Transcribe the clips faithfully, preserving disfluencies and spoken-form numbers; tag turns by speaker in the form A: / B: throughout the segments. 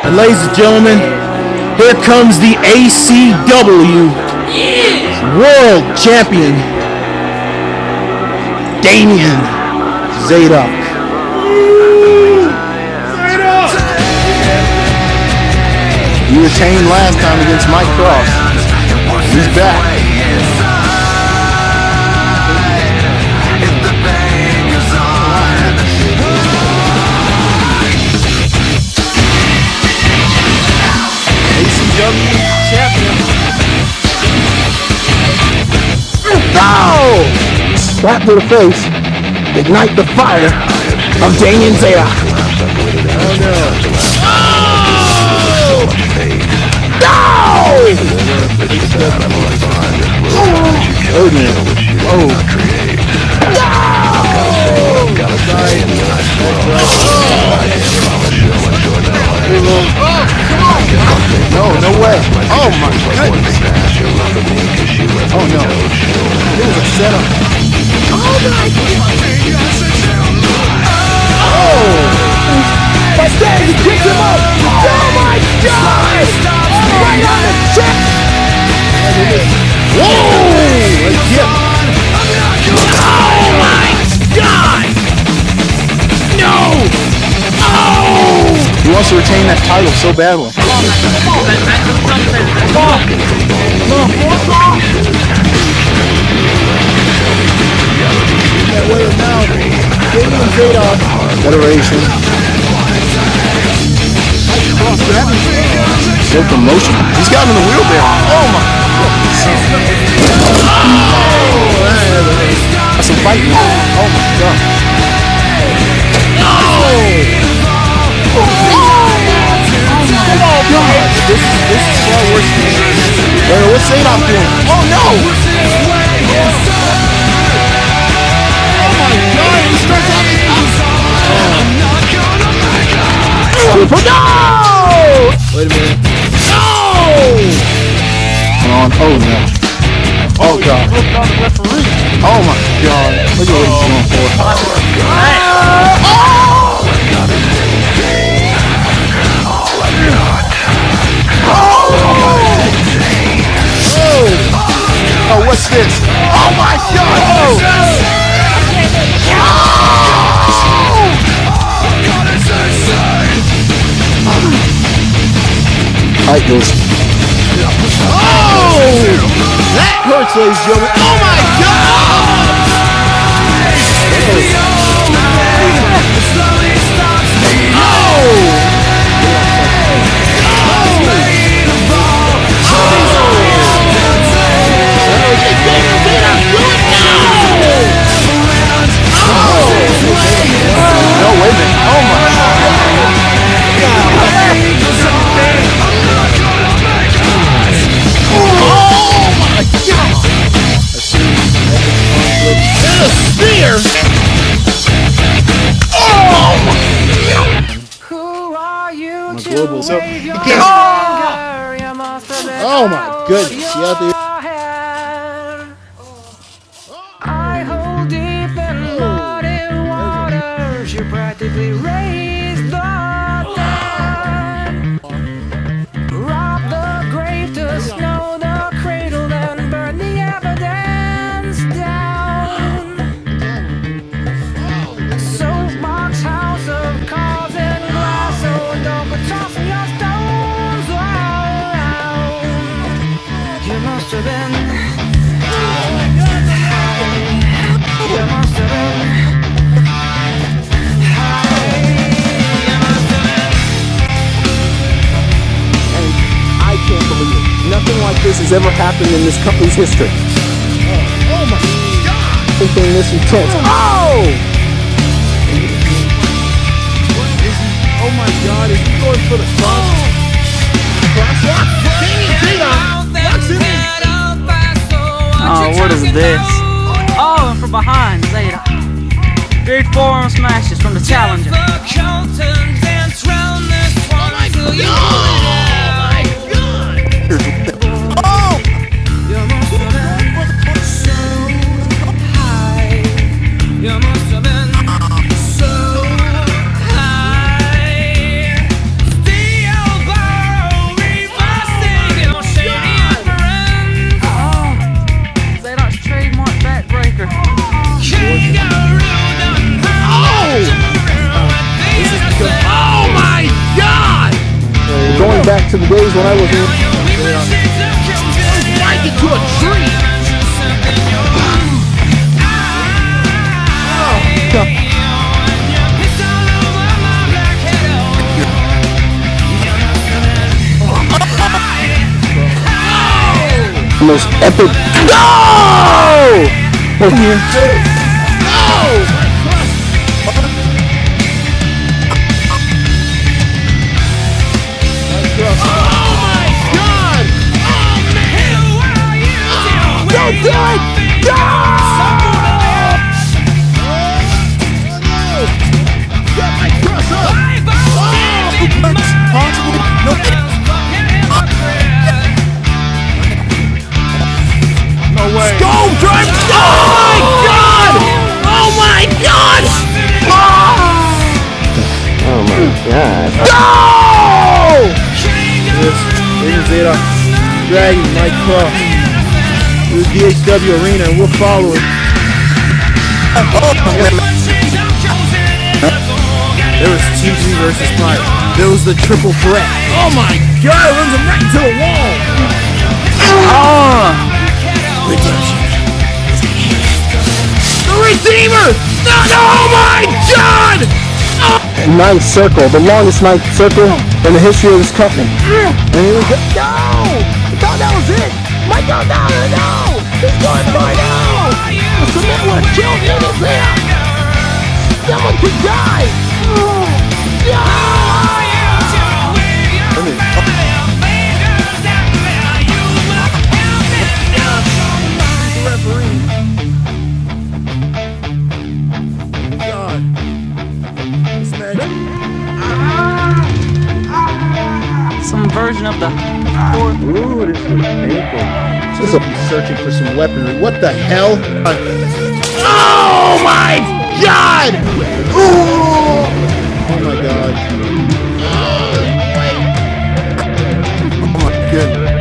A: And ladies and gentlemen, here comes the A C W World Champion, DAMIEN ZADOK. He retained last time against Mike Cross. He's back. A C W Champion. Oh! Slap to the face. Ignite the fire of DAMIEN ZADOK. Oh no. No! Oh man. Oh. No, no way. Oh my goodness. Oh no. It was a setup. Oh my goodness. Oh! But then he picks him up. Oh my God! Right on the chest. Whoa! Yep. Oh my God! No! Oh! He wants to retain that title so badly. Come on, come on, come on. That way now, DAMIEN ZADOK Federation. So promotion. He's got him in the wheelbarrow. Oh my goodness. That's some fighting. Oh my God. Oh! Come on, God. This, this is far worse than this. Wait, what's ZADOK doing? Oh no! Oh my God! He starts out the oh. No! Wait a minute. No! Come on. Oh no. Oh God. Oh my God. Look at what he's going for. Oh! Oh, what's this? Oh my God! Oh! Height goes. Oh! That hurts, ladies and gentlemen. Oh my God! Oh! No, wait a minute. Oh my God. Oh my God. And a spear. Oh my God. Who are you? My global so. Oh! Oh my goodness. You out there? Practically raised the dead, rob the grave to snow the cradle, and burn the evidence down. Soapbox house of cards and glass, so don't go tossing your stones around. You must have been. You must have been. Nothing like this has ever happened in this company's history. Oh, oh my God! Anything this intense. Oh! Oh my God! Is he going for the cross? Crosswalk?
B: Oh, what is this? Oh, and from behind, ZADOK. Great forearm smashes from the challenger.
A: Oh my God! to the days when I was in. Like it to a tree. The most epic. No! Over here. No! Oh my God! Oh man! Don't do it! No! Get my cross up! No way! Stone drive! Oh my God! Oh my God!
C: Oh my God!
A: No! This is ZADOK dragging Mike Cross to the D A C W arena, and we'll follow it. There was T G versus Mike. There was the triple threat. Oh my God! It runs him right into the wall. Oh! Redemption. The Redeemer! No! No! Oh my God! Oh. Ninth circle, the longest ninth circle in the history of this company. And here we go. No! I thought that was it! My God, no, no, no! He's going for it now! The cement would have killed me in there! Someone could die! Oh. No!
B: Some version of the fourth.
C: Ooh, this is painful.
A: Just searching for some weaponry. What the hell? Oh my God! Ooh. Oh my God! Oh my goodness!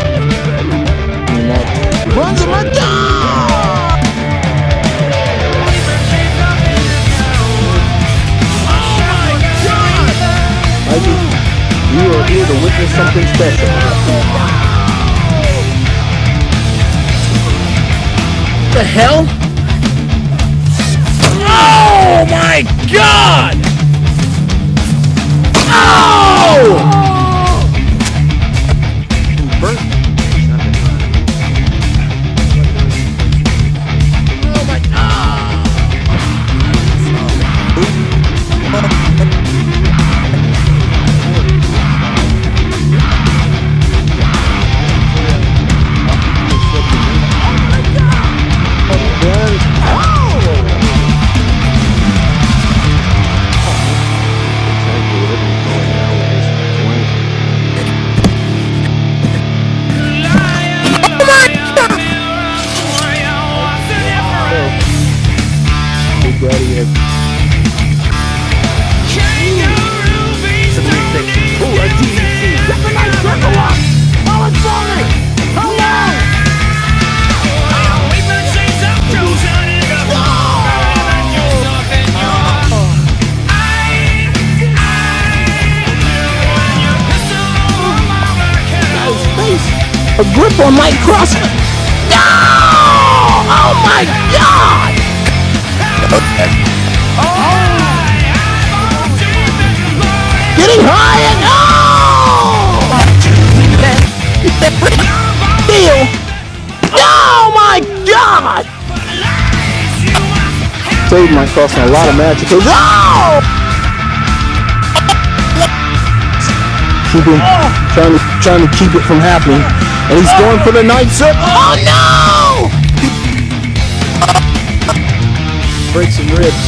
A: Runs him right down! Oh my God! I just. You are here to witness something special. What the hell? Oh my God! Oh! Oh my God! Daddy is. Ooh, a D C C. Get the nice circle up! Oh, it's falling! How long? Nice face. A grip on Mike Cross. No! Oh my God! Okay. Oh. Getting high and oh! Deal. Oh my God! Saved my cross in a lot of matches. Oh! Keeping, trying to trying to keep it from happening, and he's going for the ninth circle. Oh no! Break some ribs.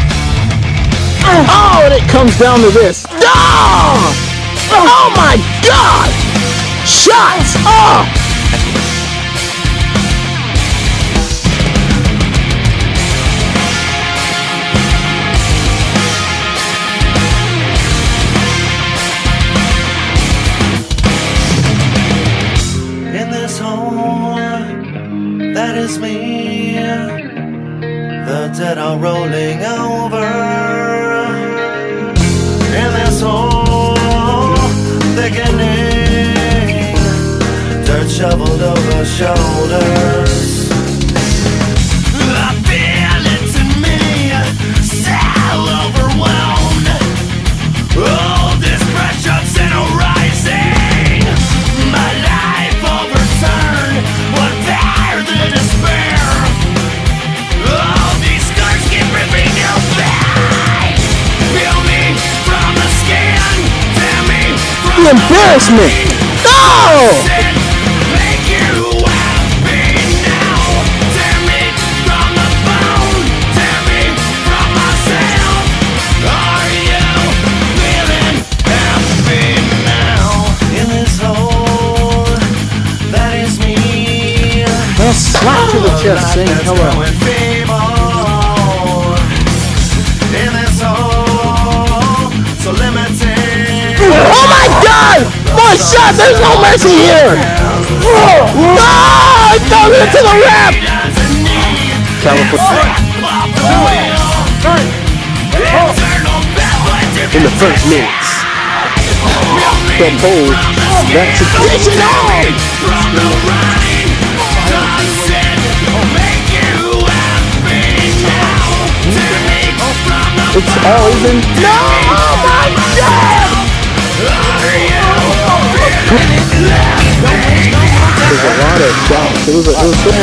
A: Oh, and it comes down to this. Oh! Oh my God! Shots! Oh!
D: In this home, that is me. The dead are rolling over. In this hole, thickening. of the shoulders. I feel it in me, so overwhelmed. All this pressure's in a rising. My life overturned, what there the despair. All these scars keep ripping you back. Feel me from the skin, tear me from
A: The embarrassment! No!
D: make you happy now. Tear me from the bone, tear me from myself. Are you feeling happy now? In this hole, that is me.
A: Well, slap to the chest saying hello.
D: In this hole, so limited.
A: Oh my god! One shot! There's no mercy here! Oh, no! I fell into the ramp! California. In the first minutes. The bold. That's a vision on! It's all even. No! Oh my god! There's a lot of shots. It was a, it was so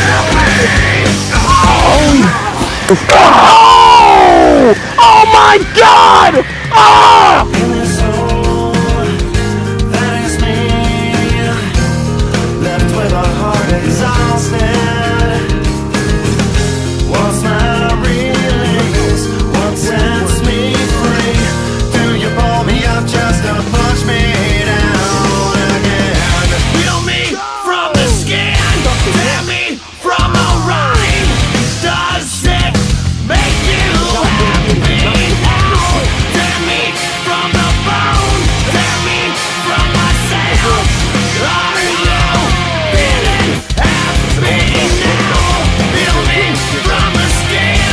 A: oh! Oh! Oh my god! Oh!
D: In this hole, that is me, left with a heart exhausted. What's my release? What sets me free? Do you pull me up just to push me down again? Feel me from the skin, tear me from the rind. Does it make you happy now? Tear me from the bone, tear me from myself. Are you feeling happy now? Feel me from the skin,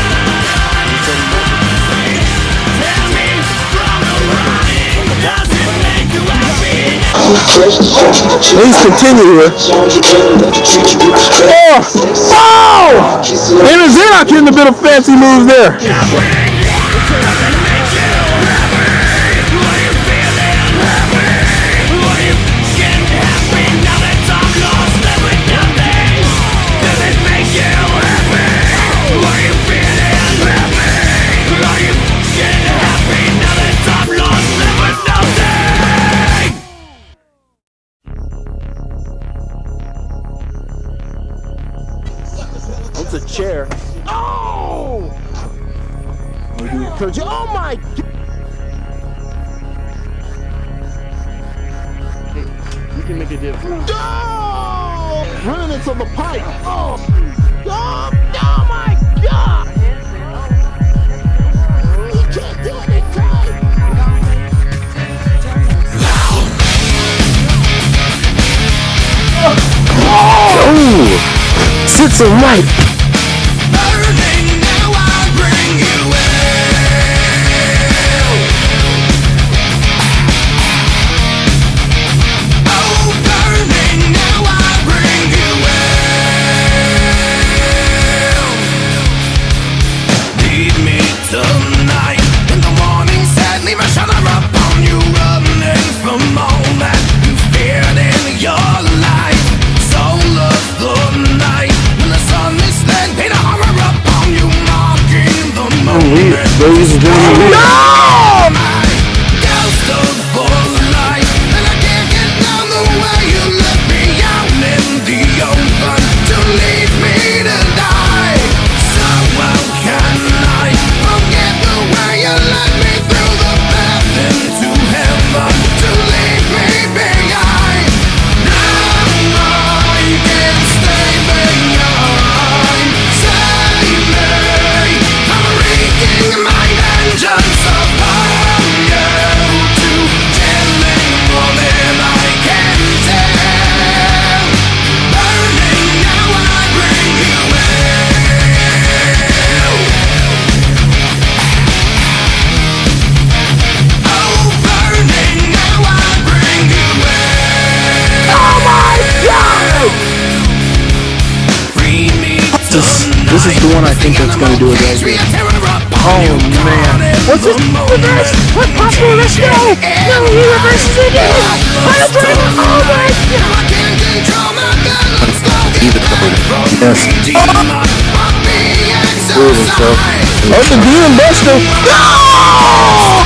D: tear me from the rind. Does it make you happy now?
A: Please continue here. Oh! Oh! And a ZADOK hitting a bit of fancy moves there. It's a chair. Oh! Oh my god!
C: You can make a difference.
A: No! Remnants of the pipe. Oh! Oh, oh my god! You can't do anything! Oh! Sits a right.
D: Burning, now I bring you in. Oh, burning, now I bring you in. Need me tonight. In the morning, sad, leave a shudder upon you, running from all that you feared in your life. Soul of the night, when the sun is
A: This is the one I think that's going to do it right here. Oh man. What's this? Reverse! What possible? Let's go! No, he reverses it again! Final driver! Oh my god! Yes. Really so. Oh, the Demon Buster! No!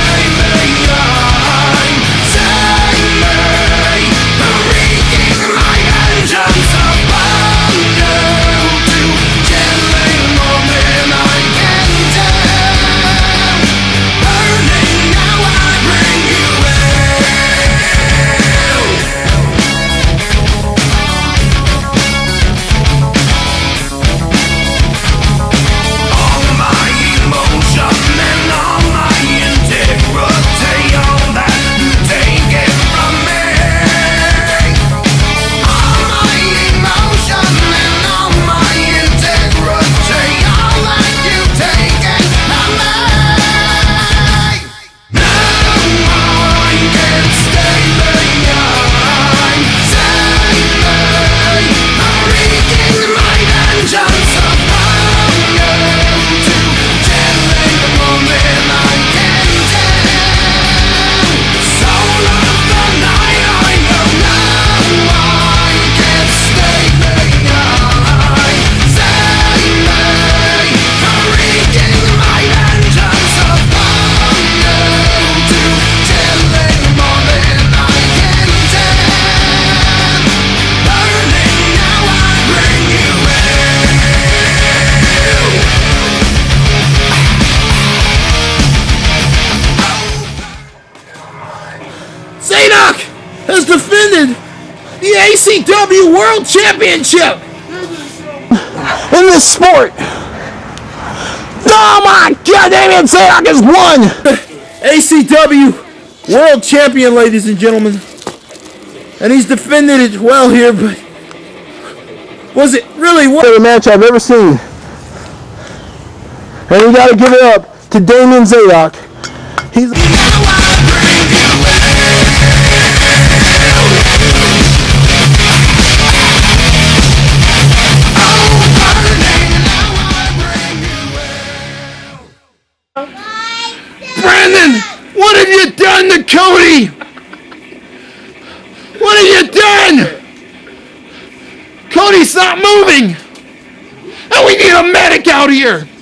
A: ZADOK has defended the A C W World Championship in this sport. Oh my god, Damien ZADOK has won! A C W World Champion, ladies and gentlemen. And he's defended it well here, but was it really one of the match I've ever seen? And we gotta give it up to Damien ZADOK. He's Brandon, what have you done to Cody? What have you done? Cody's not moving. And we need a medic out here.